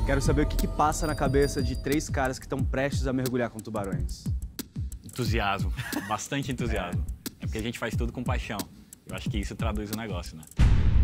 Quero saber o que passa na cabeça de 3 caras que estão prestes a mergulhar com tubarões. Entusiasmo, bastante entusiasmo. É porque a gente faz tudo com paixão. Eu acho que isso traduz o negócio, né?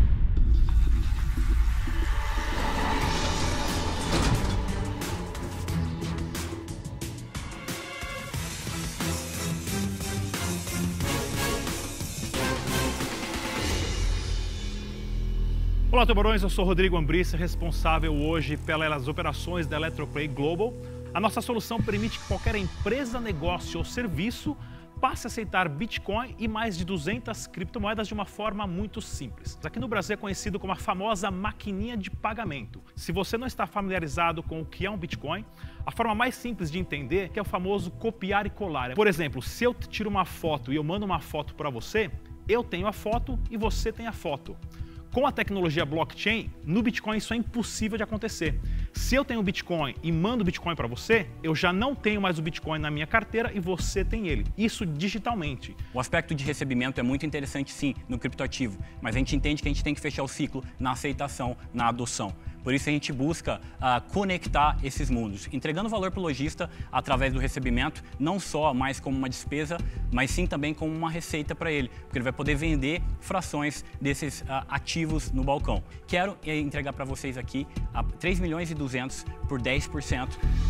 Olá, tubarões, eu sou Rodrigo Ambrissa, responsável hoje pelas operações da Electroplay Global. A nossa solução permite que qualquer empresa, negócio ou serviço passe a aceitar Bitcoin e mais de 200 criptomoedas de uma forma muito simples. Aqui no Brasil é conhecido como a famosa maquininha de pagamento. Se você não está familiarizado com o que é um Bitcoin, a forma mais simples de entender é o famoso copiar e colar. Por exemplo, se eu tiro uma foto e eu mando uma foto para você, eu tenho a foto e você tem a foto. Com a tecnologia blockchain, no Bitcoin isso é impossível de acontecer. Se eu tenho Bitcoin e mando Bitcoin para você, eu já não tenho mais o Bitcoin na minha carteira e você tem ele. Isso digitalmente. O aspecto de recebimento é muito interessante, sim, no criptoativo, mas a gente entende que a gente tem que fechar o ciclo na aceitação, na adoção. Por isso a gente busca conectar esses mundos, entregando valor para o lojista através do recebimento, não só mais como uma despesa, mas sim também como uma receita para ele, porque ele vai poder vender frações desses ativos no balcão. Quero entregar para vocês aqui 3.200.000 por 10%.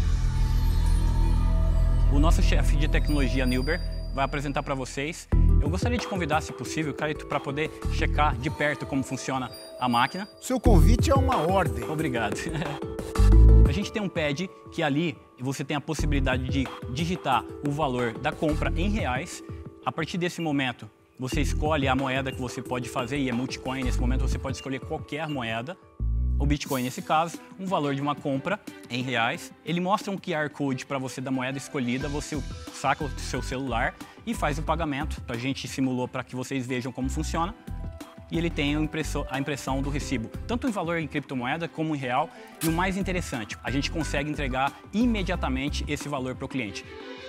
O nosso chefe de tecnologia, Nilber, vai apresentar para vocês. Eu gostaria de convidar, se possível, Caio, para poder checar de perto como funciona a máquina. Seu convite é uma ordem. Obrigado. A gente tem um pad que ali você tem a possibilidade de digitar o valor da compra em reais. A partir desse momento, você escolhe a moeda que você pode fazer, e é multicoin. Nesse momento, você pode escolher qualquer moeda. O Bitcoin, nesse caso, um valor de uma compra em reais. Ele mostra um QR Code para você da moeda escolhida, você saca o seu celular e faz o pagamento. A gente simulou para que vocês vejam como funciona. E ele tem a impressão do recibo, tanto em valor em criptomoeda como em real. E o mais interessante, a gente consegue entregar imediatamente esse valor para o cliente.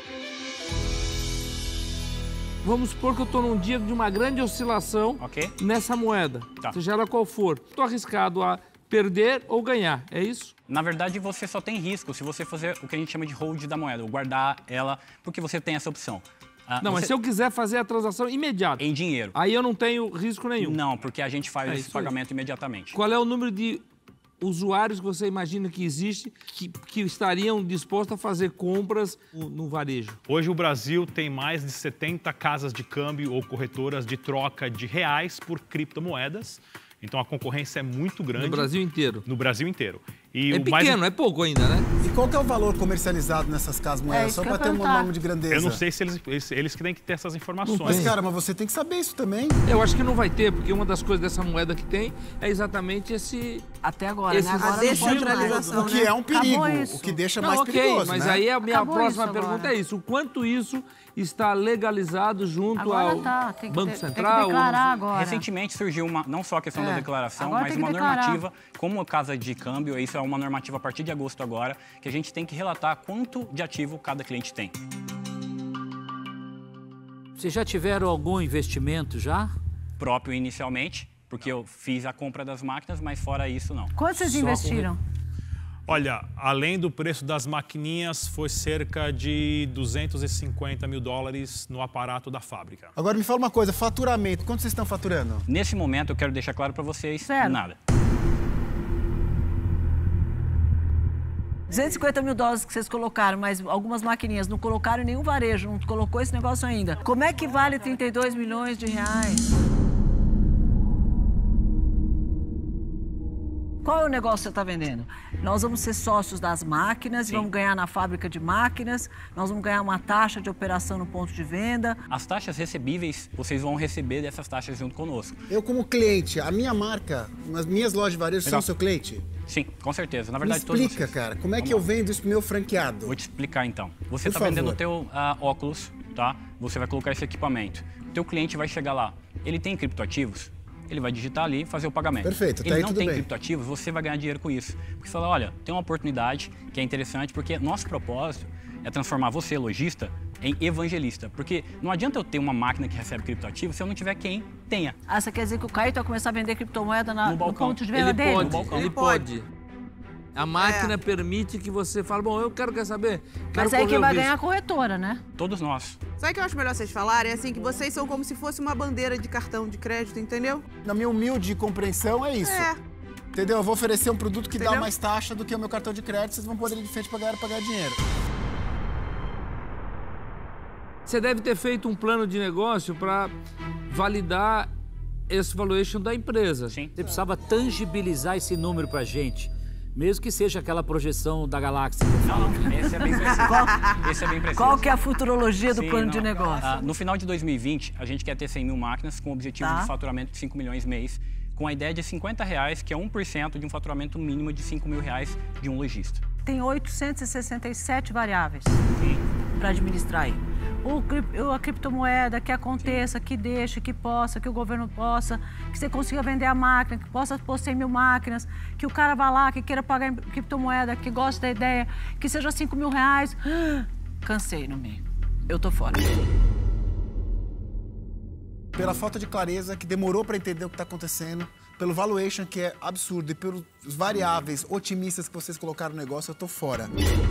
Vamos supor que eu estou num dia de uma grande oscilação nessa moeda, seja ela qual for. Estou arriscado a perder ou ganhar, é isso? Na verdade, você só tem risco se você fazer o que a gente chama de hold da moeda, ou guardar ela, porque você tem essa opção. Não, mas se eu quiser fazer a transação imediata... Em dinheiro. Aí eu não tenho risco nenhum. Não, porque a gente faz esse pagamento imediatamente. Qual é o número de usuários que você imagina que existe que estariam dispostos a fazer compras no varejo? Hoje o Brasil tem mais de 70 casas de câmbio ou corretoras de troca de reais por criptomoedas. Então a concorrência é muito grande. No Brasil inteiro? No Brasil inteiro. E é pequeno, é pouco ainda, né? E qual que é o valor comercializado nessas casas moedas? Só para ter um nome de grandeza. Eu não sei se eles que têm que ter essas informações. Mas, cara, mas você tem que saber isso também. Eu acho que não vai ter, porque uma das coisas dessa moeda que tem é exatamente esse... Até agora, né? Agora a descentralização, o que é um perigo, o que deixa mais perigoso, mas né? aí a minha próxima pergunta é isso. O quanto isso está legalizado junto ao Banco Central? Tem que declarar agora. Recentemente surgiu não só a questão da declaração, mas uma normativa, como a casa de câmbio, isso é uma normativa a partir de agosto agora, que a gente tem que relatar quanto de ativo cada cliente tem. Vocês já tiveram algum investimento já? Próprio inicialmente, porque eu fiz a compra das máquinas, mas fora isso não. Quanto vocês investiram? Olha, além do preço das maquininhas, foi cerca de $250 mil no aparato da fábrica. Agora me fala uma coisa, faturamento, quanto vocês estão faturando? Nesse momento, eu quero deixar claro para vocês, nada. $250 mil que vocês colocaram, mas algumas maquininhas não colocaram em nenhum varejo, não colocou esse negócio ainda. Como é que vale 32 milhões de reais? Qual é o negócio que você está vendendo? Nós vamos ser sócios das máquinas, vamos ganhar na fábrica de máquinas, nós vamos ganhar uma taxa de operação no ponto de venda. As taxas recebíveis, vocês vão receber dessas taxas junto conosco. Eu como cliente, a minha marca, as minhas lojas de varejo são seu cliente? Sim, com certeza. Na verdade, me explica, cara, como é que eu vendo isso pro meu franqueado? Vou te explicar, então. Você está vendendo o teu óculos, tá? Você vai colocar esse equipamento. O teu cliente vai chegar lá. Ele tem criptoativos? Ele vai digitar ali e fazer o pagamento. Perfeito, ele não tem criptoativos, você vai ganhar dinheiro com isso. Porque você fala, olha, tem uma oportunidade que é interessante, porque nosso propósito é transformar você, lojista, em evangelista. Porque não adianta eu ter uma máquina que recebe criptoativo se eu não tiver quem tenha. Ah, você quer dizer que o Caio vai começar a vender criptomoeda no ponto de venda ele dele? Ele pode. A máquina permite que você fale, bom, eu quero saber. Mas aí quem vai ganhar é a corretora, né? Todos nós. Sabe o que eu acho melhor vocês falarem? É assim, que vocês são como se fosse uma bandeira de cartão de crédito, entendeu? Na minha humilde compreensão, é isso. Entendeu? Eu vou oferecer um produto que dá mais taxa do que o meu cartão de crédito, vocês vão poder ir de frente pagar dinheiro. Você deve ter feito um plano de negócio para validar esse valuation da empresa. Sim. Você precisava tangibilizar esse número para a gente. Mesmo que seja aquela projeção da galáxia. Não, esse é bem preciso. Esse é bem preciso. Qual que é a futurologia do plano de negócio? No final de 2020, a gente quer ter 100 mil máquinas com o objetivo de faturamento de 5 milhões mês, com a ideia de R$50, que é 1% de um faturamento mínimo de R$5 mil de um lojista. Tem 867 variáveis para administrar aí. A criptomoeda, que aconteça, que deixe, que possa, que o governo possa, que você consiga vender a máquina, que possa pôr 100 mil máquinas, que o cara vá lá, que queira pagar em criptomoeda, que goste da ideia, que seja R$5 mil. Cansei no meio. Eu tô fora. Pela falta de clareza, que demorou para entender o que está acontecendo, pelo valuation, que é absurdo, e pelos variáveis otimistas que vocês colocaram no negócio, eu tô fora.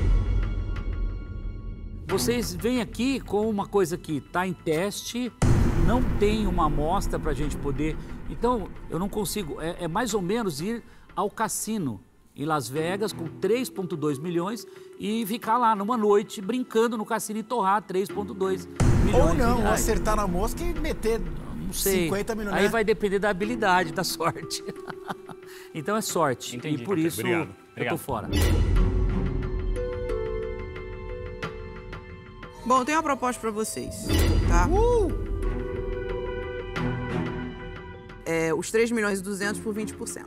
Vocês vêm aqui com uma coisa que está em teste, não tem uma amostra para a gente poder... Então, eu não consigo... É mais ou menos ir ao cassino em Las Vegas com 3,2 milhões e ficar lá numa noite brincando no cassino e torrar 3,2 milhões. Ou não, acertar na mosca e meter 50 milhões. Aí vai depender da habilidade, da sorte. Então é sorte. Entendi. E por isso Obrigado. eu tô fora. Bom, tem uma proposta para vocês, tá? Os 3 milhões e 200 por 20%.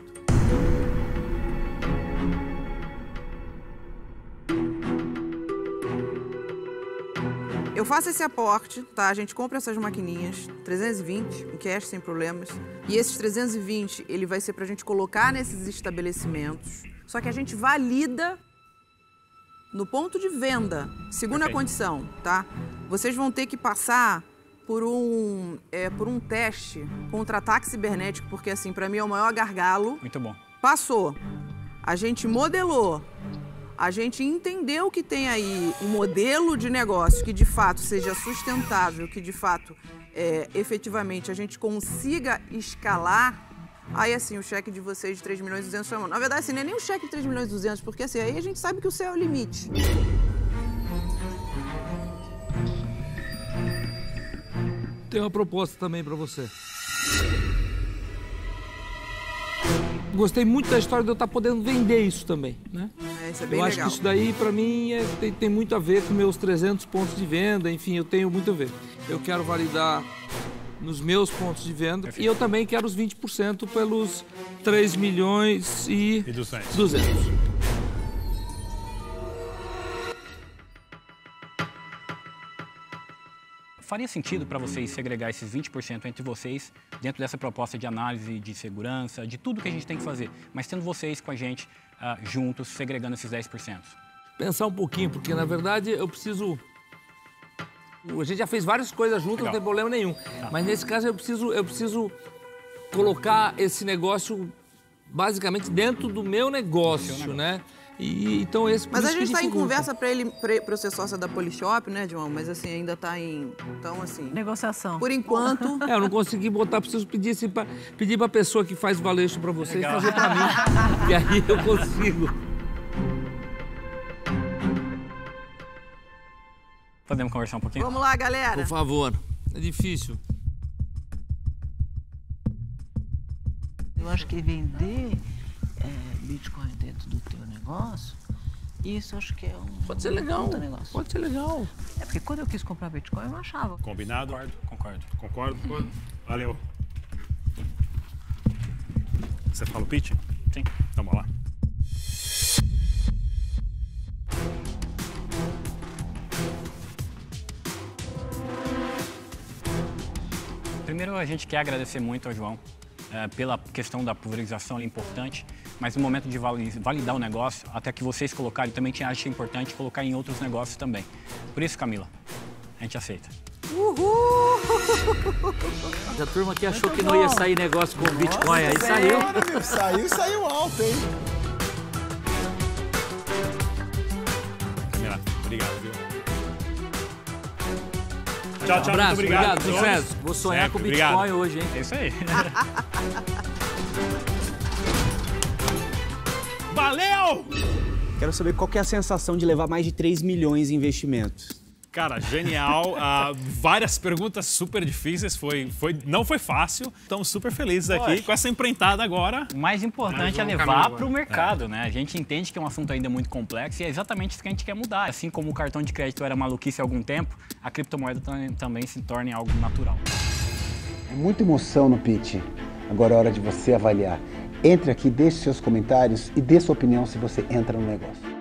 Eu faço esse aporte, tá? A gente compra essas maquininhas, 320, em cash, sem problemas. E esses 320, ele vai ser pra gente colocar nesses estabelecimentos. Só que a gente valida no ponto de venda. Segunda condição, tá? Vocês vão ter que passar por um teste contra ataque cibernético, porque assim, pra mim é o maior gargalo. Muito bom. Passou. A gente modelou. A gente entendeu que tem aí um modelo de negócio que de fato seja sustentável, que de fato, efetivamente, a gente consiga escalar. Aí, assim, o cheque de vocês de 3 milhões e 200 foi... Na verdade, assim, não é nem o cheque de 3 milhões e 200, porque assim, aí a gente sabe que o céu é o limite. Tem uma proposta também para você. Gostei muito da história de eu estar podendo vender isso também, né? Isso é bem legal. Eu acho que isso daí, para mim, tem muito a ver com meus 300 pontos de venda, enfim, eu tenho muito a ver. Eu quero validar nos meus pontos de venda. Perfeito. E eu também quero os 20% pelos 3 milhões e 200. Faria sentido para vocês segregar esses 20% entre vocês dentro dessa proposta de análise de segurança, de tudo que a gente tem que fazer, mas tendo vocês com a gente juntos, segregando esses 10%? Pensar um pouquinho, porque na verdade eu preciso... A gente já fez várias coisas juntas, legal. Não tem problema nenhum. Tá. Mas nesse caso eu preciso colocar esse negócio basicamente dentro do meu negócio, né? E, então esse... Mas a gente está em conversa para eu ser sócia da Polishop, né, João? Mas assim, ainda está em... Então, assim... Negociação. Por enquanto... Eu não consegui botar, preciso pedir para a pessoa que faz o valuation para vocês fazer para mim. E aí eu consigo. Podemos conversar um pouquinho? Vamos lá, galera. Por favor. É difícil. Eu acho que vender Bitcoin dentro do teu negócio, isso acho que é um... Pode ser legal. Pode ser legal. É porque quando eu quis comprar Bitcoin, eu não achava. Combinado? Concordo. Valeu. Você fala o pitch? Sim. Vamos lá. Primeiro, a gente quer agradecer muito ao João pela questão da pulverização, é importante, mas no momento de validar o negócio, até que vocês colocarem, também acho importante colocar em outros negócios também. Por isso, Camila, a gente aceita. Uhul! A turma que achou que não ia sair negócio com o Bitcoin, aí saiu. Saiu alto, hein? Obrigado, viu? Tchau, tchau. Abraço, Muito obrigado. sucesso. Vou sonhar com o Bitcoin Obrigado. hoje, hein? É isso aí. Valeu! Quero saber qual que é a sensação de levar mais de 3 milhões em investimentos. Cara, genial. Várias perguntas super difíceis. Não foi fácil. Estamos super felizes aqui com essa empreitada agora. O mais importante é Mais um levar caminho para o mercado, né? A gente entende que é um assunto ainda muito complexo e é exatamente isso que a gente quer mudar. Assim como o cartão de crédito era maluquice há algum tempo, a criptomoeda também se torne algo natural. É muita emoção no pitch. Agora é hora de você avaliar. Entre aqui, deixe seus comentários e dê sua opinião se você entra no negócio.